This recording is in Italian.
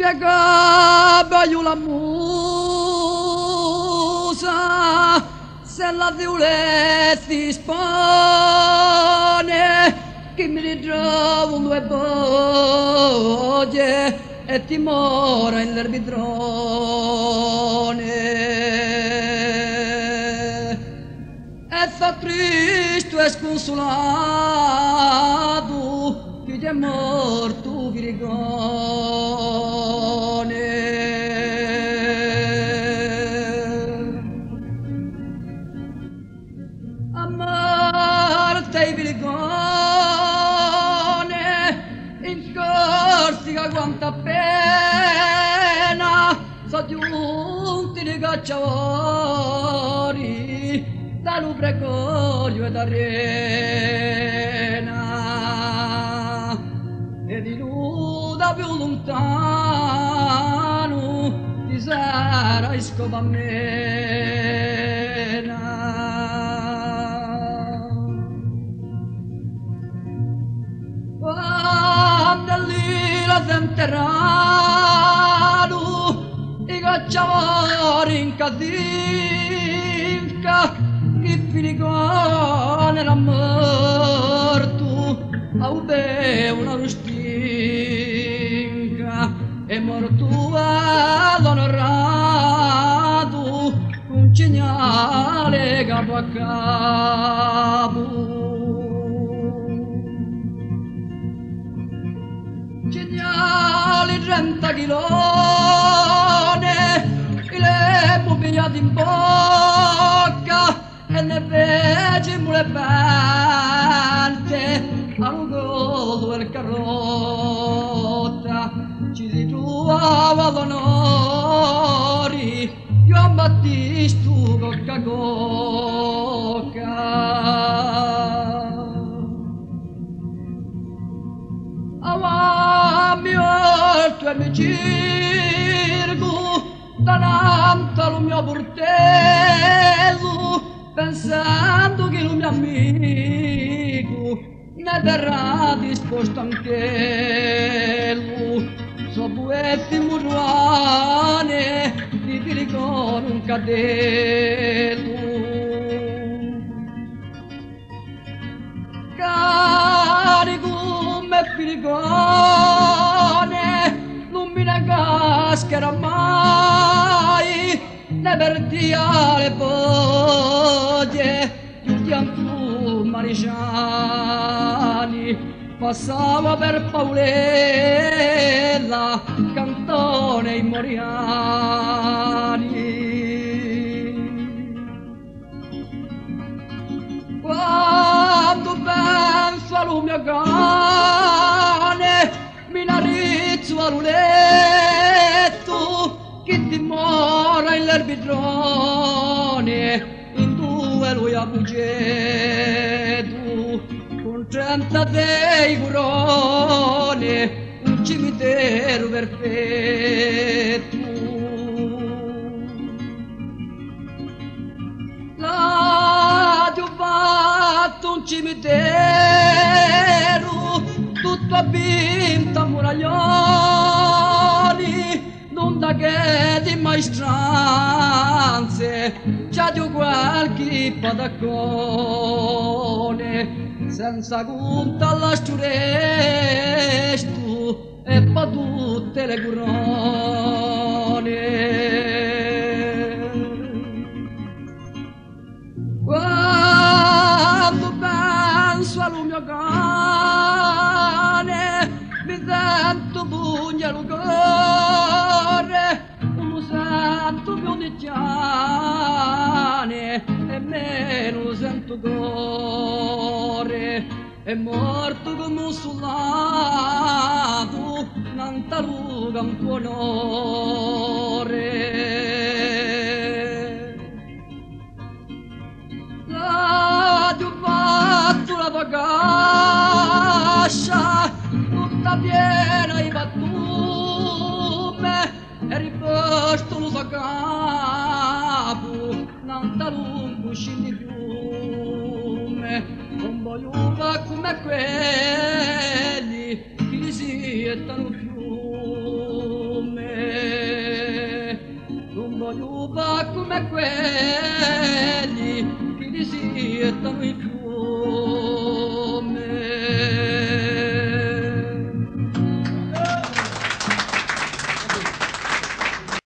Gabaio la musa, se la violetta spone, che mi ritrovo due boglie e ti mora in l'erbidrone. E fa triste e sconsolato, chi ti è morto, Virigone. A Marte, Virigone, in Corsica quanta pena, sono giunti di cacciatori, da Luprecoglio e da Rena, e di nuda più lontano di Sara e Scopamena. Quando lì la senteranno i cacciatori in casinca, chi Virigone era morto, a ube una rustinca, è morto all'onorato, un segnale capo a capo. Segnali 30 chilone, le pupigliate in bocca, e ne fece mule parte a lungo del carrotta, ci si trovava l'onori Giovan Battista cocca cocca. Avanti oltre mi circo davanti al mio portello, pensando che il mio amico ne terrà disposto anche lui. So buetti muruane di Virigone un cadello. Carico me Virigone, non mi ne cascherà mai, ne perdia le foglie, tutti anfu mariciani, passava per Paolella, Cantone e Moriani. Quando penso al mio cane, mi narizzo al letto, che dimora in l'erbidrone, in due lui a Bugeto, con 30 dei curone, un cimitero perfetto. Là ti ho fatto un cimitero, tutto avvinto a muraglioni, non da che di maestranze, c'ha di qualche padaccone, senza conta alla sturestu e pa tutte le curone. Quando penso al mio cane, mi sento pugna al cuore, non lo sento più di cane, e me non lo sento cuore. È morto come un soldato, Nantaluga un tuo onore. Ti ho fatto la tua cascia, tutta piena di pattume, e riposto lo so capo, Nantalungo scendi fiume, non voglio fare come quelli che li si ettano fiume. voglio come quelli che si stanno in